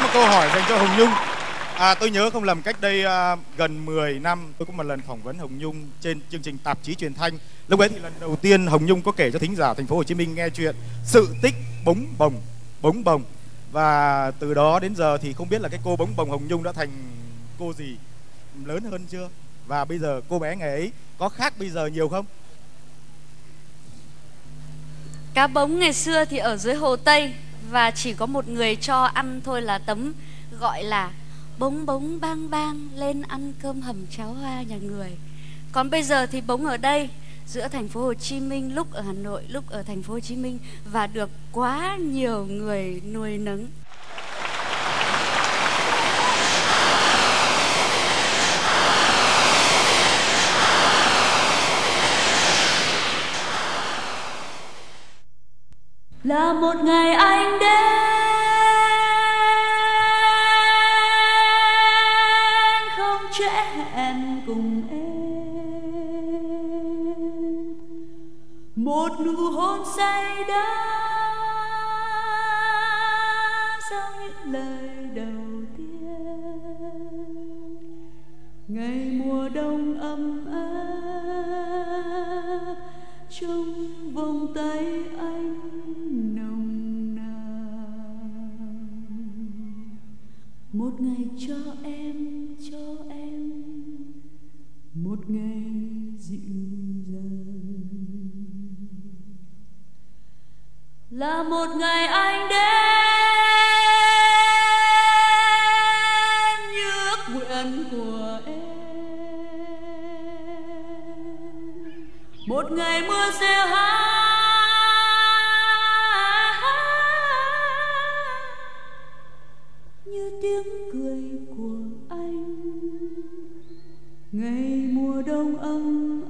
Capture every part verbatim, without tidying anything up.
một câu hỏi dành cho Hồng Nhung. À, tôi nhớ không lầm cách đây à, gần mười năm tôi có một lần phỏng vấn Hồng Nhung trên chương trình tạp chí truyền thanh. Lúc ấy thì lần đầu tiên Hồng Nhung có kể cho thính giả thành phố Hồ Chí Minh nghe chuyện sự tích bống bồng, bống bồng. Và từ đó đến giờ thì không biết là cái cô bống bồng Hồng Nhung đã thành cô gì, lớn hơn chưa? Và bây giờ cô bé ngày ấy có khác bây giờ nhiều không? Cá bống ngày xưa thì ở dưới Hồ Tây và chỉ có một người cho ăn thôi là Tấm, gọi là bống bống bang bang lên ăn cơm hầm cháo hoa nhà người. Còn bây giờ thì bống ở đây giữa thành phố Hồ Chí Minh, lúc ở Hà Nội, lúc ở thành phố Hồ Chí Minh và được quá nhiều người nuôi nấng. Là một ngày anh đến không trễ hẹn cùng em, một nụ hôn say đắm sau những lời đầu tiên, ngày mùa đông ấm áp trong vòng tay anh nồng nàn. Một ngày cho em, cho em một ngày dịu dàng. Là một ngày anh đến như ước nguyện của em, một ngày mưa rêu hát như tiếng cười của anh, ngày mùa đông ấm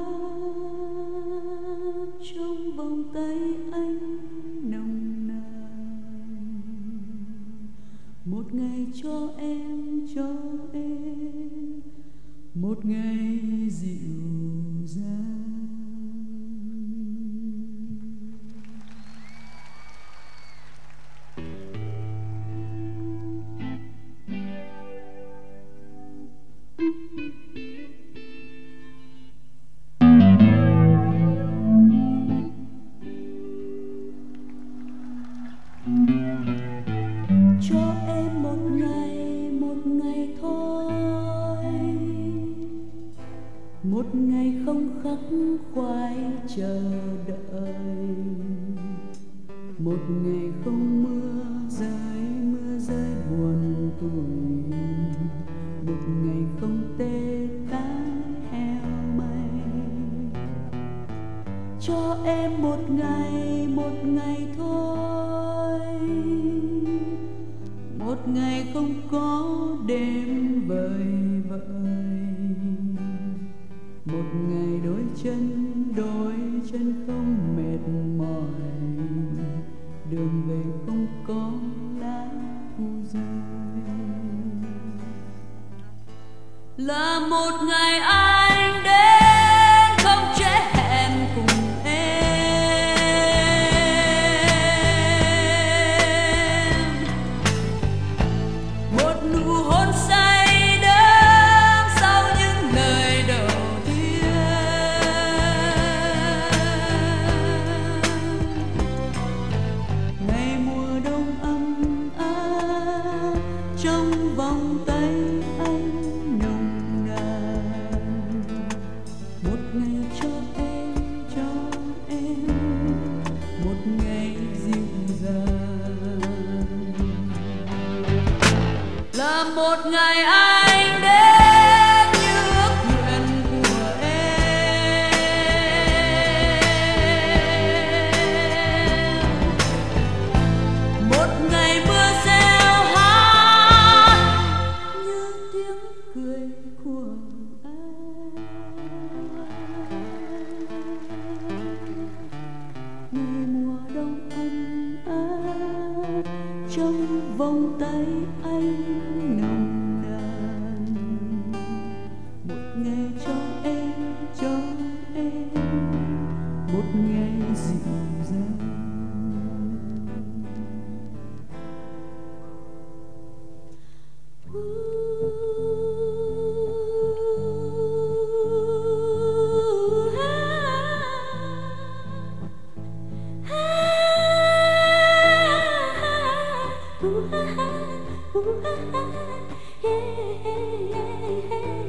áp trong vòng tay anh nồng nàn. Một ngày cho em, cho em một ngày dịu dàng. Cho em một ngày, một ngày thôi, một ngày không khắc khoải chờ đợi, một ngày không mưa rơi, mưa rơi buồn tuổi, một ngày không tê tái heo mây. Cho em một ngày, một ngày thôi, một ngày không có đêm vời vợi, một ngày đôi chân, đôi chân không mệt mỏi, đường về không có lá thu rơi. Là một ngày anh đến không trễ hẹn cùng em, một nụ hôn say đắm sau những lời đầu tiên, ngày mùa đông ấm áp trong vòng tay anh nồng nàn. Một ngày cho em, cho em một ngày dịu dàng. Là một ngày anh đến như ước nguyện của em, một ngày mưa reo hát như tiếng cười của anh, ngày mùa đông ấm áp trong vòng tay anh nồng nàn. Một ngày cho em, cho em một ngày dịu dàng. uh, uh, uh, uh, yeah, yeah, yeah.